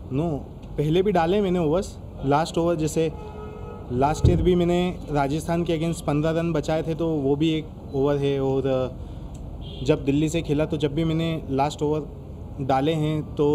No, पहले भी डाले मैंने ओवर्स। लास्ट ओवर जैसे लास्ट ईयर भी मैंने राजस्थान के अगेंस्ट 15 रन बचाए थे, तो वो भी एक ओवर है। और जब दिल्ली से खेला तो जब भी मैंने लास्ट ओवर डाले हैं, तो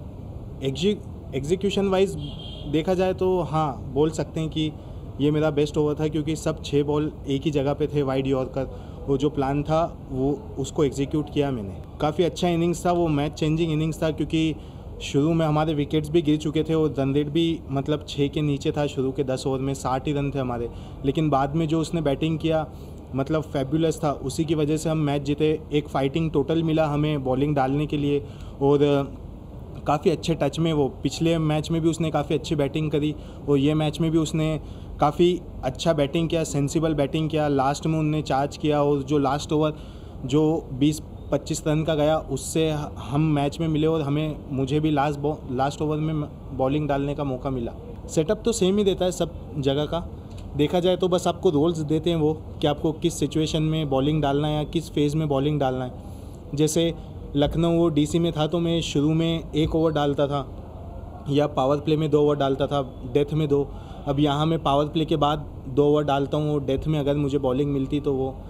एग्जीक्यूशन वाइज देखा जाए तो हाँ बोल सकते हैं कि ये मेरा बेस्ट ओवर था, क्योंकि सब 6 बॉल एक ही जगह पे थे वाइड यॉर्कर। वो जो प्लान था वो उसको एग्जीक्यूट किया मैंने। काफ़ी अच्छा इनिंग्स था वो, मैच चेंजिंग इनिंग्स था, क्योंकि शुरू में हमारे विकेट्स भी गिर चुके थे और रन रेट भी मतलब 6 के नीचे था। शुरू के 10 ओवर में 60 ही रन थे हमारे, लेकिन बाद में जो उसने बैटिंग किया मतलब फैबुलस था, उसी की वजह से हम मैच जीते। एक फाइटिंग टोटल मिला हमें बॉलिंग डालने के लिए, और काफ़ी अच्छे टच में वो पिछले मैच में भी उसने काफ़ी अच्छी बैटिंग करी, और ये मैच में भी उसने काफ़ी अच्छा बैटिंग किया, सेंसिबल बैटिंग किया। लास्ट में उन्होंने चार्ज किया, और जो लास्ट ओवर जो 20-25 रन का गया उससे हम मैच में मिले, और मुझे भी लास्ट ओवर में बॉलिंग डालने का मौका मिला। सेटअप तो सेम ही देता है सब जगह का, देखा जाए तो बस आपको रोल्स देते हैं वो कि आपको किस सिचुएशन में बॉलिंग डालना है या किस फेज़ में बॉलिंग डालना है। जैसे लखनऊ वो डीसी में था तो मैं शुरू में 1 ओवर डालता था, या पावर प्ले में 2 ओवर डालता था, डेथ में 2। अब यहाँ मैं पावर प्ले के बाद 2 ओवर डालता हूँ, और डेथ में अगर मुझे बॉलिंग मिलती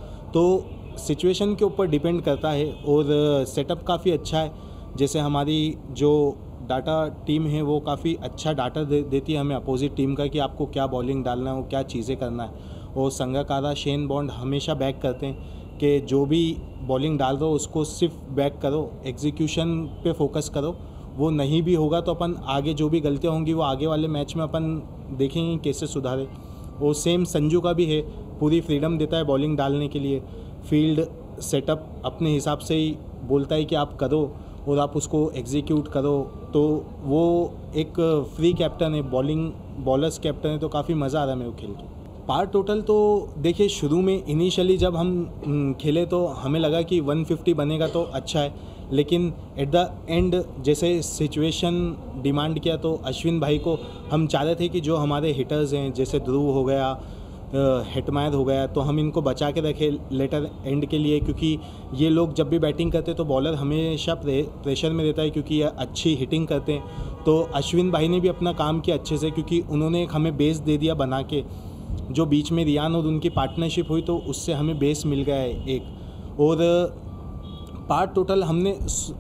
तो सिचुएशन के ऊपर डिपेंड करता है। और सेटअप काफ़ी अच्छा है। जैसे हमारी जो डाटा टीम है वो काफ़ी अच्छा डाटा देती है हमें अपोजिट टीम का, कि आपको क्या बॉलिंग डालना है और क्या चीज़ें करना है। और संगकारा शेन बॉन्ड हमेशा बैक करते हैं कि जो भी बॉलिंग डाल रहे हो उसको सिर्फ बैक करो, एग्जीक्यूशन पे फोकस करो। वो नहीं भी होगा तो अपन आगे जो भी गलतियाँ होंगी वो आगे वाले मैच में अपन देखेंगे कैसे सुधारे। और सेम संजू का भी है, पूरी फ्रीडम देता है बॉलिंग डालने के लिए। फील्ड सेटअप अपने हिसाब से ही बोलता है कि आप करो और आप उसको एग्जीक्यूट करो। तो वो एक फ्री कैप्टन है, बॉलर्स कैप्टन है, तो काफ़ी मज़ा आ रहा है मेरे को खेल के। पार टोटल तो देखिए शुरू में इनिशियली जब हम खेले तो हमें लगा कि 150 बनेगा तो अच्छा है, लेकिन एट द एंड जैसे सिचुएशन डिमांड किया तो अश्विन भाई को हम चाह रहे थे कि जो हमारे हिटर्स हैं जैसे ध्रुव हो गया, हेटमायर हो गया, तो हम इनको बचा के रखे लेटर एंड के लिए, क्योंकि ये लोग जब भी बैटिंग करते तो बॉलर हमेशा प्रेशर में रहता है, क्योंकि ये अच्छी हिटिंग करते हैं। तो अश्विन भाई ने भी अपना काम किया अच्छे से, क्योंकि उन्होंने एक हमें बेस दे दिया बना के। जो बीच में रियान और उनकी पार्टनरशिप हुई तो उससे हमें बेस मिल गया है एक। और पार्ट टोटल हमने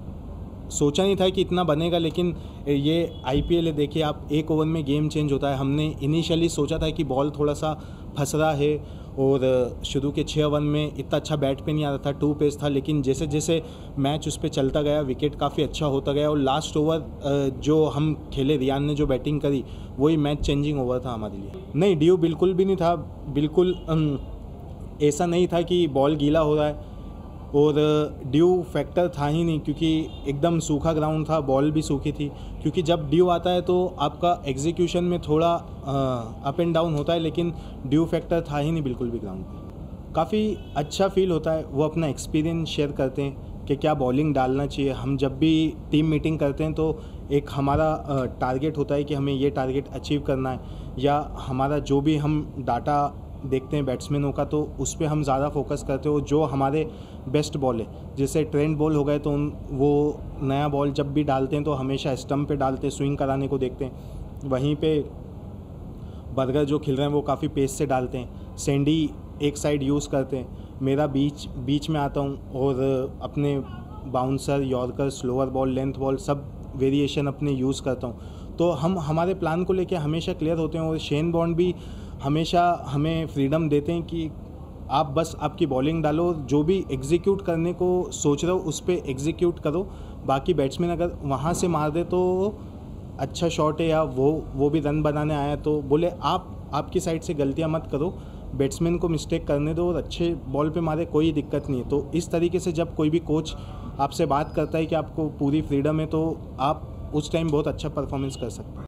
सोचा नहीं था कि इतना बनेगा, लेकिन ये आईपीएल है, देखिए आप 1 ओवर में गेम चेंज होता है। हमने इनिशियली सोचा था कि बॉल थोड़ा सा फंस रहा है, और शुरू के 6 ओवर में इतना अच्छा बैट पे नहीं आ रहा था, 2 पेस था, लेकिन जैसे जैसे मैच उस पर चलता गया विकेट काफ़ी अच्छा होता गया। और लास्ट ओवर जो हम खेले, रियान ने जो बैटिंग करी, वही मैच चेंजिंग ओवर था हमारे लिए। नहीं, ड्यू बिल्कुल भी नहीं था, बिल्कुल ऐसा नहीं था कि बॉल गीला हो रहा है, और ड्यू फैक्टर था ही नहीं, क्योंकि एकदम सूखा ग्राउंड था, बॉल भी सूखी थी। क्योंकि जब ड्यू आता है तो आपका एग्जीक्यूशन में थोड़ा अप एंड डाउन होता है, लेकिन ड्यू फैक्टर था ही नहीं बिल्कुल भी ग्राउंड पे। काफ़ी अच्छा फील होता है, वो अपना एक्सपीरियंस शेयर करते हैं कि क्या बॉलिंग डालना चाहिए। हम जब भी टीम मीटिंग करते हैं तो एक हमारा टारगेट होता है कि हमें ये टारगेट अचीव करना है, या हमारा जो भी हम डाटा देखते हैं बैट्समैनों का तो उस पर हम ज़्यादा फोकस करते हो। जो हमारे बेस्ट बॉल है, जैसे ट्रेंड बॉल हो गए, तो वो नया बॉल जब भी डालते हैं तो हमेशा स्टंप पे डालते हैं, स्विंग कराने को देखते हैं। वहीं पे बर्गर जो खेल रहे हैं वो काफ़ी पेस से डालते हैं, सैंडी एक साइड यूज़ करते हैं, मेरा बीच में आता हूँ, और अपने bouncer, yorker, slower ball, length ball सब वेरिएशन अपने यूज़ करता हूँ। तो हम हमारे प्लान को लेके हमेशा क्लियर होते हैं, और शेन बॉन्ड भी हमेशा हमें फ्रीडम देते हैं कि आप बस आपकी बॉलिंग डालो, जो भी एग्जीक्यूट करने को सोच रहे हो उस पर एग्जीक्यूट करो। बाकी बैट्समैन अगर वहाँ से मार दे तो अच्छा शॉट है, या वो भी रन बनाने आया तो बोले आपकी साइड से गलतियाँ मत करो, बैट्समैन को मिस्टेक करने दो और अच्छे बॉल पे मारे, कोई दिक्कत नहीं है। तो इस तरीके से जब कोई भी कोच आपसे बात करता है कि आपको पूरी फ्रीडम है, तो आप उस टाइम बहुत अच्छा परफॉर्मेंस कर सकते हैं।